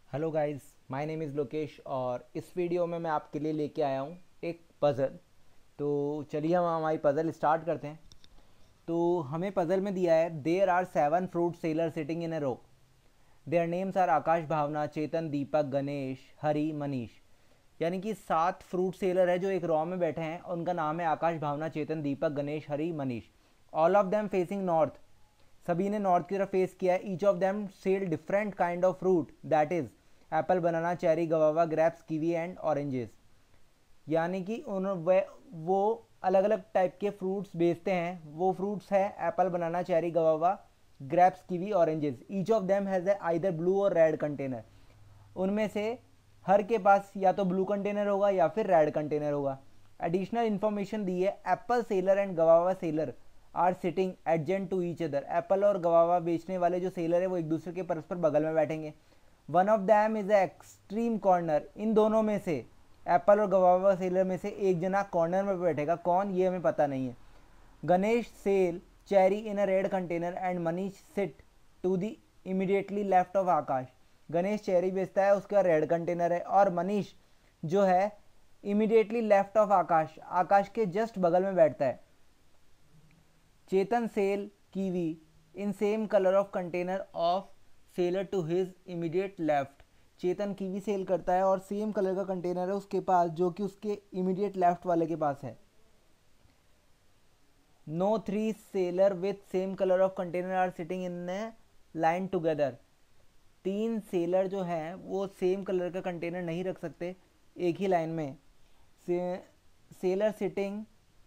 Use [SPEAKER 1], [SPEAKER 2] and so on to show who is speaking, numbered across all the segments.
[SPEAKER 1] Hello guys, my name is Lokesh और इस video में मैं आपके लिए लेके आया हूँ एक पज़ल। तो चलिए हम हमारी पज़ल स्टार्ट करते हैं। तो हमें पज़ल में दिया है there are 7 fruit seller sitting in a row. Their names are Akash, Bhavna, Chetan, Deepak, Ganesh, Hari, Manish. यानी कि 7 फ्रूट सेलर है जो एक रॉ में बैठे हैं। उनका नाम है Akash, Bhavna, Chetan, Deepak, Ganesh, Hari, Manish. All of them facing north. सभी ने नॉर्थ की तरफ फेस किया है। Each of them sell different kind of fruit, that is apple, banana, cherry, guava, grapes, kiwi and oranges. यानी कि वो अलग अलग टाइप के फ्रूट्स बेचते हैं। वो फ्रूट्स है apple, banana, cherry, guava, grapes, kiwi, oranges. Each of them has either blue or red container. उनमें से हर के पास या तो ब्लू कंटेनर होगा या फिर रेड कंटेनर होगा। एडिशनल इन्फॉर्मेशन दी है apple seller and guava seller are sitting adjacent to each other. Apple और गवावा बेचने वाले जो सेलर है वो एक दूसरे के परस्पर बगल में बैठेंगे। One of them is a extreme corner. इन दोनों में से एप्पल और गवावा सेलर में से एक जना कॉर्नर में बैठेगा। कौन, ये हमें पता नहीं है। Ganesh sell cherry in a red container and Manish sit to the immediately left of Akash. Ganesh cherry बेचता है, उसका रेड कंटेनर है। और मनीष जो है immediately left of Akash, Akash के जस्ट बगल में बैठता है। Chetan sell kiwi in same colour of container of seller to his immediate left. Chetan kiwi sell करता है और सेम कलर का कंटेनर है उसके पास जो कि उसके इमीडिएट लेफ्ट वाले के पास है। No three seller with same colour of container are sitting in a line together. तीन सेलर जो हैं वो सेम कलर का कंटेनर नहीं रख सकते एक ही लाइन में। Seller sitting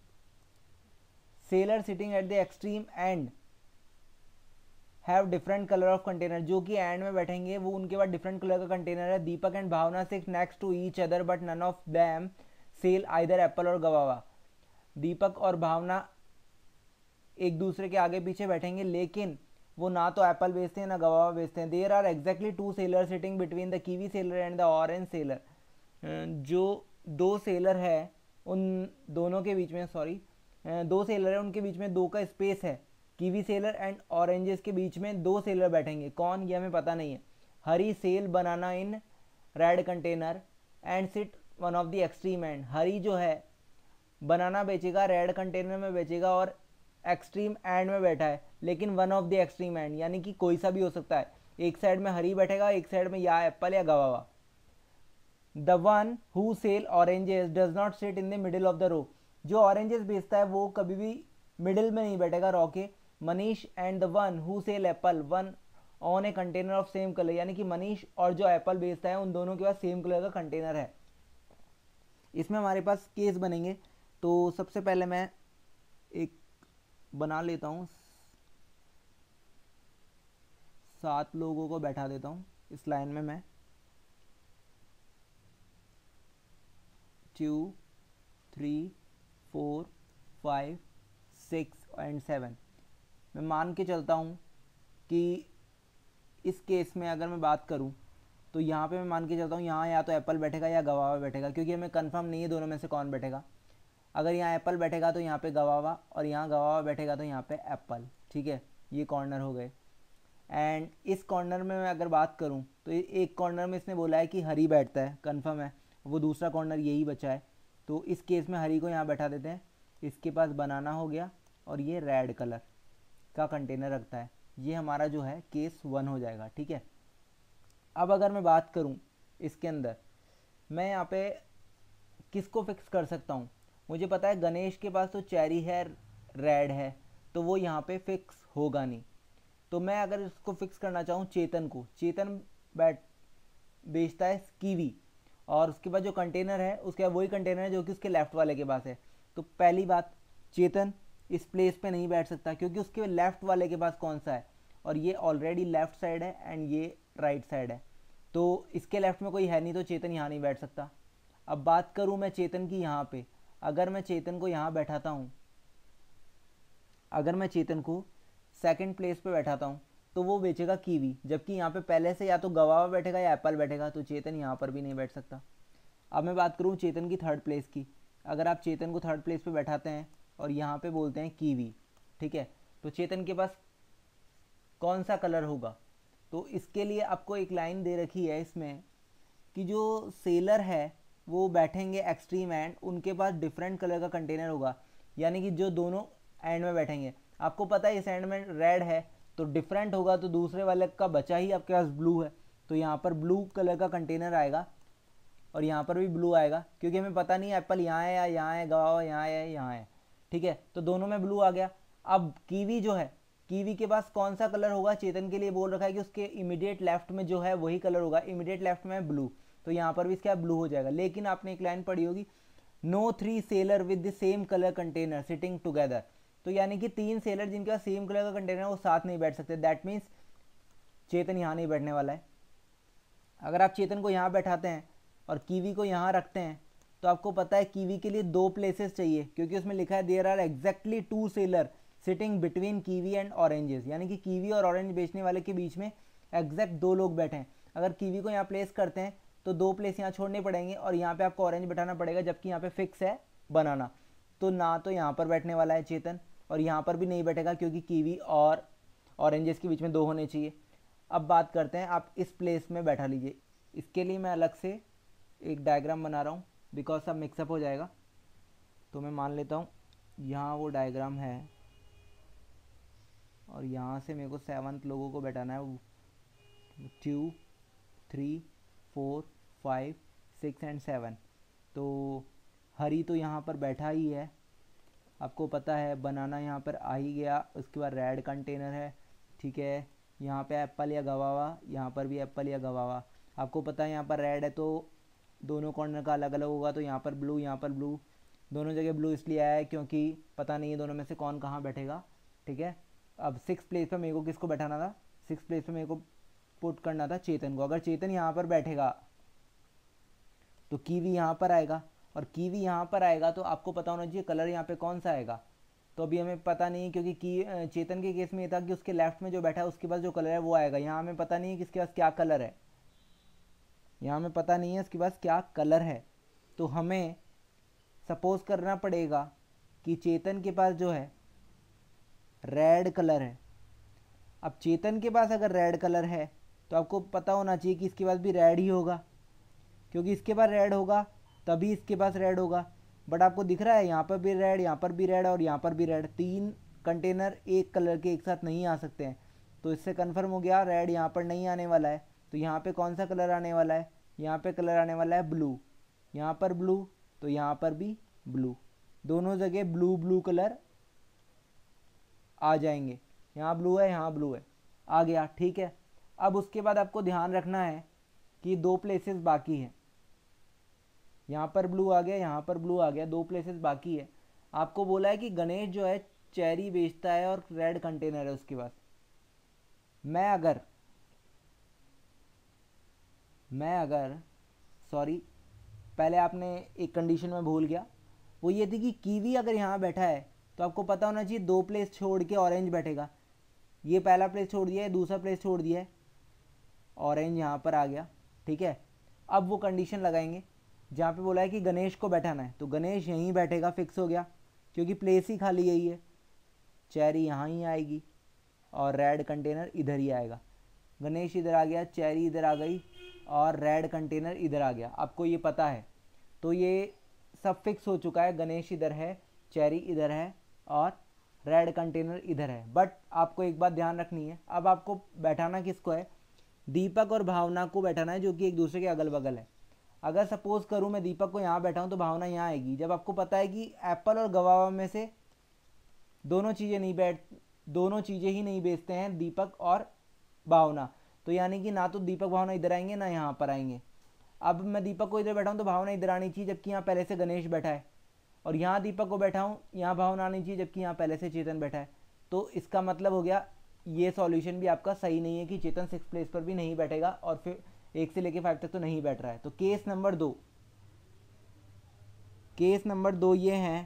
[SPEAKER 1] seller sitting at the extreme end have different colour of container. जो कि एंड में बैठेंगे वो उनके पास डिफरेंट कलर का कंटेनर है। Deepak and Bhavna sit next to each other but none of them sell either apple और गवावा। दीपक और भावना एक दूसरे के आगे पीछे बैठेंगे लेकिन वो ना तो एप्पल बेचते हैं ना गवावा बेचते हैं। There are exactly two seller sitting between the kiwi seller and the orange seller. जो दो सेलर है उन दोनों के बीच में, सॉरी, दो सेलर है उनके बीच में दो का स्पेस है। कीवी सेलर एंड ऑरेंजेस के बीच में दो सेलर बैठेंगे। कौन, ये हमें पता नहीं है। Hari sell banana in red container and sit one of the extreme end. Hari जो है बनाना बेचेगा, रेड कंटेनर में बेचेगा और एक्सट्रीम एंड में बैठा है। लेकिन one of the extreme end यानी कि कोई सा भी हो सकता है। एक साइड में हरी बैठेगा, एक साइड में या एप्पल या guava. The one who sell oranges does not sit in the middle of the row. जो ऑरेंजेस बेचता है वो कभी भी मिडिल में नहीं बैठेगा रो के। Manish and the one who sell apple one on a container of same colour. यानी कि मनीष और जो एप्पल बेचता है उन दोनों के पास सेम कलर का कंटेनर है। इसमें हमारे पास केस बनेंगे। तो सबसे पहले मैं एक बना लेता हूँ, 7 लोगों को बैठा देता हूँ इस लाइन में। मैं 2 3 4 5 6 एंड 7। मैं मान के चलता हूँ कि इस केस में अगर मैं बात करूँ तो यहाँ पे मैं मान के चलता हूँ यहाँ या तो एप्पल बैठेगा या गवावा बैठेगा, क्योंकि हमें कंफर्म नहीं है दोनों में से कौन बैठेगा। अगर यहाँ एप्पल बैठेगा तो यहाँ पे गवावा, और यहाँ गवावा बैठेगा तो यहाँ पे एप्पल। ठीक है, ये कॉर्नर हो गए। एंड इस कॉर्नर में मैं अगर बात करूँ तो एक कॉर्नर में इसने बोला है कि हरी बैठता है, कंफर्म है। वो दूसरा कॉर्नर यही बचा है तो इस केस में हरी को यहाँ बैठा देते हैं। इसके पास बनाना हो गया और ये रेड कलर का कंटेनर रखता है। ये हमारा जो है केस 1 हो जाएगा। ठीक है, अब अगर मैं बात करूँ इसके अंदर, मैं यहाँ पे किसको फिक्स कर सकता हूँ। मुझे पता है गणेश के पास तो चेरी है, रेड है, तो वो यहाँ पे फिक्स होगा नहीं। तो मैं अगर इसको फिक्स करना चाहूँ चेतन को, चेतन बैठ बेचता है कीवी और उसके बाद जो कंटेनर है उसके बाद वही कंटेनर है जो कि उसके लेफ्ट वाले के पास है। तो पहली बात, चेतन इस प्लेस पे नहीं बैठ सकता क्योंकि उसके लेफ्ट वाले के पास कौन सा है, और ये ऑलरेडी लेफ्ट साइड है एंड ये राइट साइड है। तो इसके लेफ्ट में कोई है नहीं तो चेतन यहाँ नहीं बैठ सकता। अब बात करूँ मैं चेतन की यहाँ पे, अगर मैं चेतन को यहाँ बैठाता हूँ, अगर मैं चेतन को सेकंड प्लेस पे बैठाता हूँ तो वो बेचेगा कीवी, जबकि यहाँ पे पहले से या तो गवावा बैठेगा या एप्पल बैठेगा, तो चेतन यहाँ पर भी नहीं बैठ सकता। अब मैं बात करूँ चेतन की थर्ड प्लेस की, अगर आप चेतन को थर्ड प्लेस पे बैठाते हैं और यहाँ पे बोलते हैं कीवी, ठीक है, तो चेतन के पास कौन सा कलर होगा, तो इसके लिए आपको एक लाइन दे रखी है इसमें कि जो सेलर है वो बैठेंगे एक्सट्रीम एंड, उनके पास डिफरेंट कलर का कंटेनर होगा, यानी कि जो दोनों एंड में बैठेंगे, आपको पता है इस एंड में रेड है तो डिफरेंट होगा, तो दूसरे वाले का बचा ही आपके पास ब्लू है, तो यहाँ पर ब्लू कलर का कंटेनर आएगा और यहाँ पर भी ब्लू आएगा, क्योंकि हमें पता नहीं एप्पल यहाँ है या यहाँ है, गवावा यहाँ है यहाँ है, ठीक है, तो दोनों में ब्लू आ गया। अब कीवी जो है, कीवी के पास कौन सा कलर होगा, चेतन के लिए बोल रखा है कि उसके इमीडिएट लेफ्ट में जो है वही कलर होगा, इमीडिएट लेफ्ट में ब्लू, तो यहाँ पर भी इसका ब्लू हो जाएगा। लेकिन आपने एक लाइन पढ़ी होगी, no 3 seller with the same colour container sitting together, तो यानी कि 3 सेलर जिनके पास सेम कलर का कंटेनर है वो साथ नहीं बैठ सकते। दैट मीन्स चेतन यहाँ नहीं बैठने वाला है। अगर आप चेतन को यहाँ बैठाते हैं और कीवी को यहाँ रखते हैं तो आपको पता है कीवी के लिए 2 प्लेसेस चाहिए, क्योंकि उसमें लिखा है there are exactly 2 seller sitting between kiwi and oranges, यानी कि कीवी और ऑरेंज बेचने वाले के बीच में एग्जैक्ट 2 लोग बैठे हैं। अगर कीवी को यहाँ प्लेस करते हैं तो 2 प्लेस यहाँ छोड़ने पड़ेंगे और यहाँ पे आपको ऑरेंज बैठाना पड़ेगा, जबकि यहाँ पे फिक्स है बनाना, तो ना तो यहाँ पर बैठने वाला है चेतन और यहाँ पर भी नहीं बैठेगा, क्योंकि कीवी और ऑरेंजेस के बीच में 2 होने चाहिए। अब बात करते हैं, आप इस प्लेस में बैठा लीजिए। इसके लिए मैं अलग से एक डायग्राम बना रहा हूँ, बिकॉज सब मिक्सअप हो जाएगा, तो मैं मान लेता हूँ यहाँ वो डायग्राम है और यहाँ से मेरे को 7th लोगों को बैठाना है, 2 3 4 5 6 एंड 7। तो हरी तो यहाँ पर बैठा ही है, आपको पता है, बनाना यहाँ पर आ ही गया, उसके बाद रेड कंटेनर है, ठीक है, यहाँ पे एप्पल या गवावा, यहाँ पर भी एप्पल या गवावा, आपको पता है यहाँ पर रेड है तो दोनों कॉर्नर का अलग अलग होगा, तो यहाँ पर ब्लू, यहाँ पर ब्लू, दोनों जगह ब्लू इसलिए आया है क्योंकि पता नहीं है दोनों में से कौन कहाँ बैठेगा, ठीक है। अब 6 प्लेस पर मेरे को किसको बैठाना था, 6 प्लेस पर मेरे को पुट करना था चेतन को। अगर चेतन यहाँ पर बैठेगा तो कीवी यहाँ पर आएगा, और कीवी यहाँ पर आएगा तो आपको पता होना चाहिए कलर यहाँ पे कौन सा आएगा, तो अभी हमें पता नहीं, क्योंकि चेतन के केस में ये था कि उसके लेफ्ट में जो बैठा है उसके पास जो कलर है वो आएगा। यहाँ हमें पता नहीं है कि इसके पास क्या कलर है, यहाँ हमें पता नहीं है इसके पास क्या कलर है, तो हमें सपोज करना पड़ेगा कि चेतन के पास जो है रेड कलर है। अब चेतन के पास अगर रेड कलर है तो आपको पता होना चाहिए कि इसके पास भी रेड ही होगा, क्योंकि इसके पास रेड होगा तभी इसके पास रेड होगा। बट आपको दिख रहा है यहाँ पर भी रेड, यहाँ पर भी रेड और यहाँ पर भी रेड, 3 कंटेनर एक कलर के एक साथ नहीं आ सकते हैं, तो इससे कन्फर्म हो गया रेड यहाँ पर नहीं आने वाला है। तो यहाँ पे कौन सा कलर आने वाला है, यहाँ पे कलर आने वाला है ब्लू, यहाँ पर ब्लू तो यहाँ पर भी ब्लू, दोनों जगह ब्लू ब्लू कलर आ जाएंगे, यहाँ ब्लू है यहाँ ब्लू है, आ गया, ठीक है। अब उसके बाद आपको ध्यान रखना है कि 2 प्लेसेस बाकी हैं, यहाँ पर ब्लू आ गया, यहाँ पर ब्लू आ गया, 2 प्लेसेस बाकी है। आपको बोला है कि गणेश जो है चेरी बेचता है और रेड कंटेनर है उसके पास। मैं अगर सॉरी, पहले आपने एक कंडीशन में भूल गया, वो ये थी कि कीवी अगर यहाँ बैठा है तो आपको पता होना चाहिए 2 प्लेस छोड़ के ऑरेंज बैठेगा। ये पहला प्लेस छोड़ दिया है, दूसरा प्लेस छोड़ दिया है, ऑरेंज यहाँ पर आ गया, ठीक है। अब वो कंडीशन लगाएंगे जहाँ पे बोला है कि गणेश को बैठाना है, तो गणेश यहीं बैठेगा, फिक्स हो गया, क्योंकि प्लेस ही खाली यही है। चेरी यहाँ ही आएगी और रेड कंटेनर इधर ही आएगा। गणेश इधर आ गया, चेरी इधर आ गई और रेड कंटेनर इधर आ गया, आपको ये पता है, तो ये सब फिक्स हो चुका है। गणेश इधर है, चेरी इधर है और रेड कंटेनर इधर है। बट आपको एक बात ध्यान रखनी है, अब आपको बैठाना किसको है, दीपक और भावना को बैठाना है, जो कि एक दूसरे के अगल बगल है। अगर सपोज करूँ मैं दीपक को यहाँ बैठाऊँ तो भावना यहाँ आएगी, जब आपको पता है कि एप्पल और गवावा में से दोनों चीज़ें ही नहीं बेचते हैं दीपक और भावना, तो यानी कि ना तो दीपक भावना इधर आएंगे ना यहाँ पर आएंगे। अब मैं दीपक को इधर बैठाऊँ तो भावना इधर आनी चाहिए, जबकि यहाँ पहले से गणेश बैठा है, और यहाँ दीपक को बैठाऊँ यहाँ भावना आनी चाहिए, जबकि यहाँ पहले से चेतन बैठा है। तो इसका मतलब हो गया ये सॉल्यूशन भी आपका सही नहीं है कि चेतन 6 प्लेस पर भी नहीं बैठेगा और फिर 1 से लेके 5 तक तो नहीं बैठ रहा है। तो केस नंबर 2 ये हैं।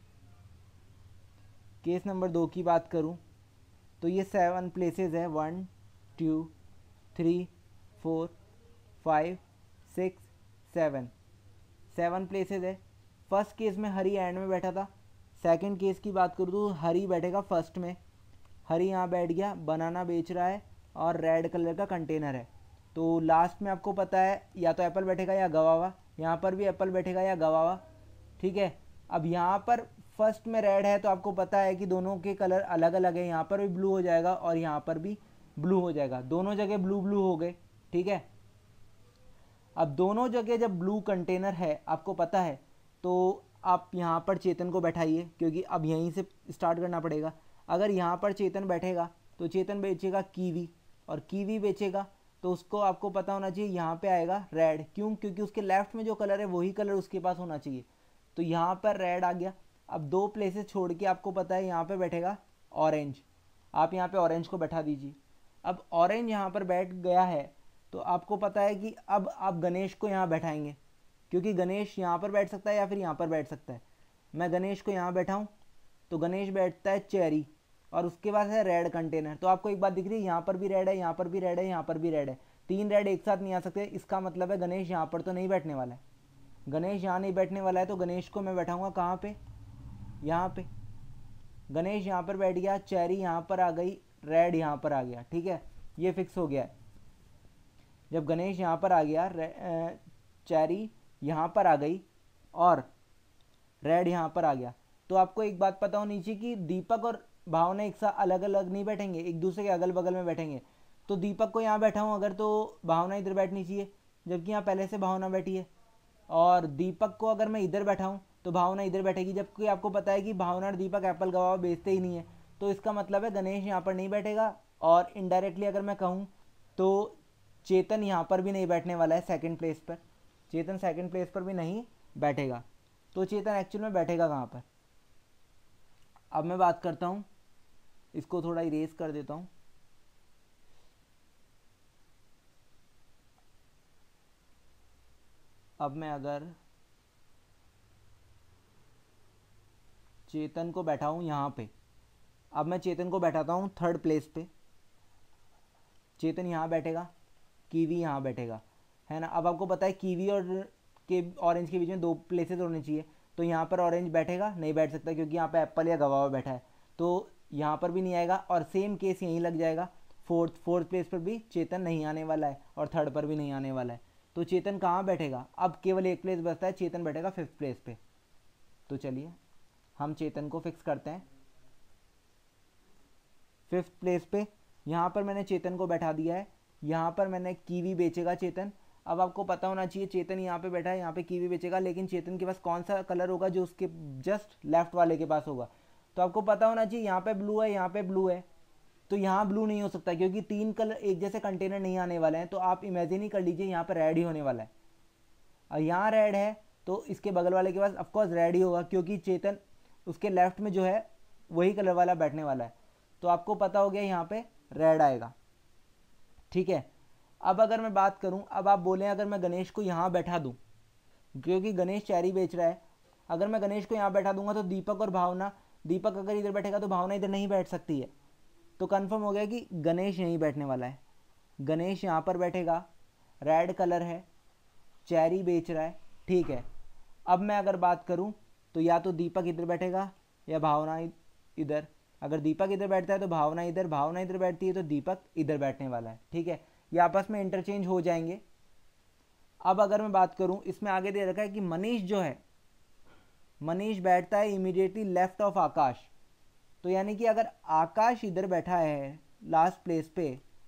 [SPEAKER 1] केस नंबर 2 की बात करूं तो ये 7 प्लेसेस है, 1 2 3 4 5 6 7 प्लेसेस है। फर्स्ट केस में हरी एंड में बैठा था। सेकंड केस की बात करूँ तो हरी बैठेगा फर्स्ट में, हरी यहाँ बैठ गया, बनाना बेच रहा है और रेड कलर का कंटेनर है। तो लास्ट में आपको पता है या तो एप्पल बैठेगा या गवावा, यहाँ पर भी एप्पल बैठेगा या गवावा, ठीक है। अब यहाँ पर फर्स्ट में रेड है तो आपको पता है कि दोनों के कलर अलग अलग है, यहाँ पर भी ब्लू हो जाएगा और यहाँ पर भी ब्लू हो जाएगा, दोनों जगह ब्लू ब्लू हो गए, ठीक है। अब दोनों जगह जब ब्लू कंटेनर है आपको पता है, तो आप यहाँ पर चेतन को बैठाइए, क्योंकि अब यहीं से स्टार्ट करना पड़ेगा। अगर यहाँ पर चेतन बैठेगा तो चेतन बेचेगा कीवी, और कीवी बेचेगा तो उसको आपको पता होना चाहिए यहाँ पे आएगा रेड, क्यों? क्योंकि उसके लेफ्ट में जो कलर है वही कलर उसके पास होना चाहिए, तो यहाँ पर रेड आ गया। अब 2 प्लेसेस छोड़ के आपको पता है यहाँ पे बैठेगा ऑरेंज, आप यहाँ पे ऑरेंज को बैठा दीजिए। अब ऑरेंज यहाँ पर बैठ गया है तो आपको पता है कि अब आप गणेश को यहाँ बैठाएंगे, क्योंकि गणेश यहाँ पर बैठ सकता है या फिर यहाँ पर बैठ सकता है। मैं गणेश को यहाँ बैठाऊँ तो गणेश बैठता है चेरी, और उसके बाद है रेड कंटेनर। तो आपको एक बात दिख रही है, यहाँ पर भी रेड है, यहाँ पर भी रेड है, यहाँ पर भी रेड है, 3 रेड एक साथ नहीं आ सकते। इसका मतलब है गणेश यहाँ पर तो नहीं बैठने वाला है, गणेश यहाँ नहीं बैठने वाला है। तो गणेश को मैं बैठाऊंगा कहाँ पे? यहाँ पे। गणेश यहाँ पर बैठ गया, चेरी यहाँ पर आ गई, रेड यहाँ पर आ गया, ठीक है, ये फिक्स हो गया है। जब गणेश यहाँ पर आ गया, चेरी यहाँ पर आ गई और रेड यहाँ पर आ गया, तो आपको एक बात पता होनी चाहिए कि दीपक और भावना एक साथ अलग अलग नहीं बैठेंगे, एक दूसरे के अगल बगल में बैठेंगे। तो दीपक को यहाँ बैठा हूँ अगर, तो भावना इधर बैठनी चाहिए, जबकि यहाँ पहले से भावना बैठी है। और दीपक को अगर मैं इधर बैठाऊँ तो भावना इधर बैठेगी, जबकि आपको पता है कि भावना और दीपक एप्पल गवावा बेचते ही नहीं है। तो इसका मतलब है गणेश यहाँ पर नहीं बैठेगा, और इनडायरेक्टली अगर मैं कहूँ तो चेतन यहाँ पर भी नहीं बैठने वाला है सेकंड प्लेस पर, चेतन सेकंड प्लेस पर भी नहीं बैठेगा। तो चेतन एक्चुअल में बैठेगा कहाँ पर? अब मैं बात करता हूँ, इसको थोड़ा इरेज कर देता हूँ। अब मैं अगर चेतन को बैठाऊँ यहाँ पे, अब मैं चेतन को बैठाता हूँ थर्ड प्लेस पे, चेतन यहाँ बैठेगा, कीवी यहाँ बैठेगा, है ना। अब आपको पता है कीवी और ऑरेंज के बीच में 2 प्लेसेस होने चाहिए, तो यहाँ पर ऑरेंज बैठेगा नहीं, बैठ सकता, क्योंकि यहाँ पे एप्पल या गवावा बैठा है, तो यहाँ पर भी नहीं आएगा। और सेम केस यहीं लग जाएगा, फोर्थ प्लेस पर भी चेतन नहीं आने वाला है और थर्ड पर भी नहीं आने वाला है। तो चेतन कहाँ बैठेगा? अब केवल एक प्लेस बचता है, चेतन बैठेगा 5th प्लेस पे। तो चलिए हम चेतन को फिक्स करते हैं 5th प्लेस पे। यहाँ पर मैंने चेतन को बैठा दिया है, यहाँ पर मैंने कीवी बेचेगा चेतन। अब आपको पता होना चाहिए चेतन यहाँ पे बैठा है, यहाँ पे कीवी बेचेगा, लेकिन चेतन के पास कौन सा कलर होगा जो उसके जस्ट लेफ्ट वाले के पास होगा। तो आपको पता होना चाहिए यहाँ पे ब्लू है, यहाँ पे ब्लू है, तो यहाँ ब्लू नहीं हो सकता, क्योंकि 3 कलर एक जैसे कंटेनर नहीं आने वाले हैं। तो आप इमेजिन ही कर लीजिए यहाँ पर रेड ही होने वाला है, और यहाँ रेड है तो इसके बगल वाले के पास ऑफकोर्स रेड ही होगा, क्योंकि चेतन उसके लेफ्ट में जो है वही कलर वाला बैठने वाला है। तो आपको पता हो गया यहाँ पे रेड आएगा, ठीक है। अब अगर मैं बात करूं, अब आप बोलें अगर मैं गणेश को यहाँ बैठा दूं, क्योंकि गणेश चेरी बेच रहा है, अगर मैं गणेश को यहाँ बैठा दूंगा तो दीपक और भावना, दीपक अगर इधर बैठेगा तो भावना इधर नहीं बैठ सकती है। तो कंफर्म हो गया कि गणेश यहीं बैठने वाला है, गणेश यहाँ पर बैठेगा, रेड कलर है, चेरी बेच रहा है, ठीक है। अब मैं अगर बात करूं तो या तो दीपक इधर बैठेगा या भावना इधर, अगर दीपक इधर बैठता है तो भावना इधर, भावना इधर बैठती है तो दीपक इधर बैठने वाला है, ठीक है। ये आपस में इंटरचेंज हो जाएंगे। अब अगर मैं बात करूं, इसमें आगे दे रखा है कि मनीष जो है, मनीष बैठता है इमीडिएटली लेफ्ट ऑफ आकाश। तो यानी कि अगर आकाश इधर बैठा है लास्ट प्लेस पे,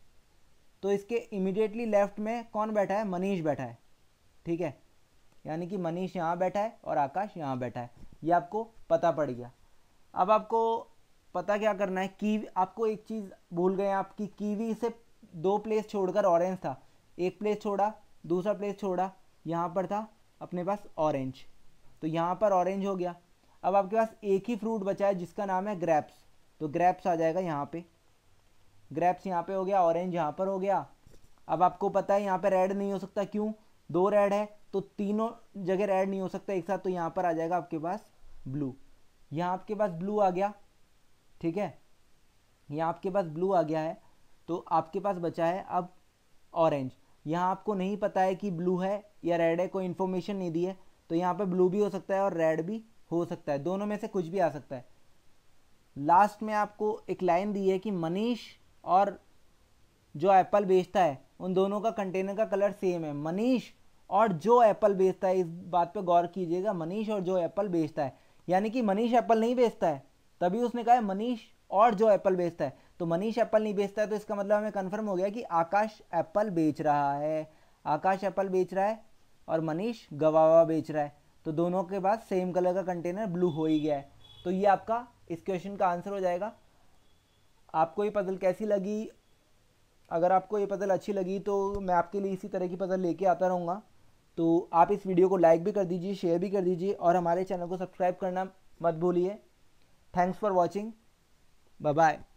[SPEAKER 1] तो इसके इमीडिएटली लेफ्ट में कौन बैठा है? मनीष बैठा है, ठीक है। यानी कि मनीष यहाँ बैठा है और आकाश यहाँ बैठा है, ये आपको पता पड़ गया। अब आपको पता क्या करना है, कीवी, आपको एक चीज़ भूल गए, आपकी कीवी से 2 प्लेस छोड़कर ऑरेंज था, एक प्लेस छोड़ा, दूसरा प्लेस छोड़ा, यहाँ पर था अपने पास ऑरेंज, तो यहाँ पर ऑरेंज हो गया। अब आपके पास एक ही फ्रूट बचा है जिसका नाम है ग्रेप्स, तो ग्रेप्स आ जाएगा यहाँ पे, ग्रेप्स यहाँ पे हो गया, ऑरेंज यहाँ पर हो गया। अब आपको पता है यहाँ पे रेड नहीं हो सकता, क्यों? 2 रेड है तो तीनों जगह रेड नहीं हो सकता एक साथ, तो यहाँ पर आ जाएगा आपके पास ब्लू, यहाँ आपके पास ब्लू आ गया, ठीक है, यहाँ आपके पास ब्लू आ गया है। तो आपके पास बचा है अब ऑरेंज। यहाँ आपको नहीं पता है कि ब्लू है या रेड है, कोई इन्फॉर्मेशन नहीं दी है, तो यहाँ पे ब्लू भी हो सकता है और रेड भी हो सकता है, दोनों में से कुछ भी आ सकता है। लास्ट में आपको एक लाइन दी है कि मनीष और जो एप्पल बेचता है उन दोनों का कंटेनर का कलर सेम है। मनीष और जो एप्पल बेचता है, इस बात पे गौर कीजिएगा, मनीष और जो एप्पल बेचता है, यानी कि मनीष एप्पल नहीं बेचता है, तभी उसने कहा है मनीष और जो एप्पल बेचता है। तो मनीष एप्पल नहीं बेचता है तो इसका मतलब हमें कंफर्म हो गया कि आकाश एप्पल बेच रहा है। आकाश एप्पल बेच रहा है और मनीष गवावा बेच रहा है, तो दोनों के पास सेम कलर का कंटेनर ब्लू हो ही गया है। तो ये आपका इस क्वेश्चन का आंसर हो जाएगा। आपको ये पजल कैसी लगी? अगर आपको ये पजल अच्छी लगी तो मैं आपके लिए इसी तरह की पजल लेके आता रहूँगा। तो आप इस वीडियो को लाइक भी कर दीजिए, शेयर भी कर दीजिए और हमारे चैनल को सब्सक्राइब करना मत भूलिए। Thanks for watching, bye bye.